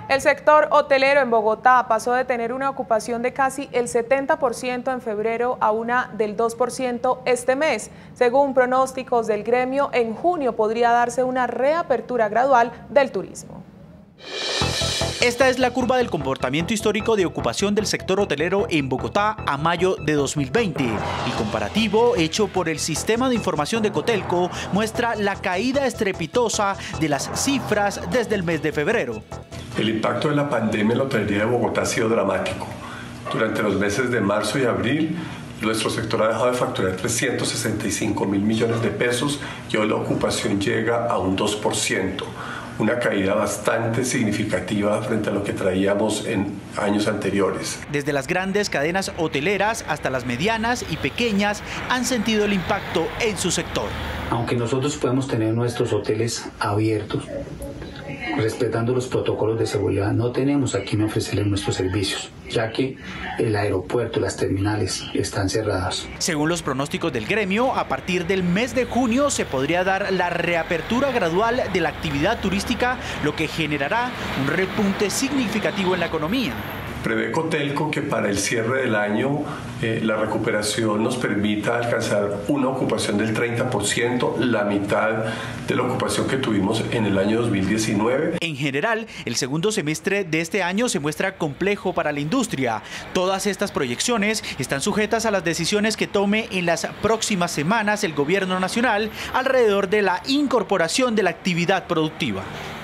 El sector hotelero en Bogotá pasó de tener una ocupación de casi el 70% en febrero a una del 2% este mes. Según pronósticos del gremio, en junio podría darse una reapertura gradual del turismo. Esta es la curva del comportamiento histórico de ocupación del sector hotelero en Bogotá a mayo de 2020. El comparativo hecho por el Sistema de Información de Cotelco muestra la caída estrepitosa de las cifras desde el mes de febrero. El impacto de la pandemia en la hotelería de Bogotá ha sido dramático. Durante los meses de marzo y abril, nuestro sector ha dejado de facturar 365.000 millones de pesos y hoy la ocupación llega a un 2%. Una caída bastante significativa frente a lo que traíamos en años anteriores. Desde las grandes cadenas hoteleras hasta las medianas y pequeñas han sentido el impacto en su sector. Aunque nosotros podemos tener nuestros hoteles abiertos, respetando los protocolos de seguridad, no tenemos a quién ofrecerles nuestros servicios, ya que el aeropuerto, las terminales están cerradas. Según los pronósticos del gremio, a partir del mes de junio se podría dar la reapertura gradual de la actividad turística, lo que generará un repunte significativo en la economía. Prevé Cotelco que para el cierre del año la recuperación nos permita alcanzar una ocupación del 30%, la mitad de la ocupación que tuvimos en el año 2019. En general, el segundo semestre de este año se muestra complejo para la industria. Todas estas proyecciones están sujetas a las decisiones que tome en las próximas semanas el gobierno nacional alrededor de la incorporación de la actividad productiva.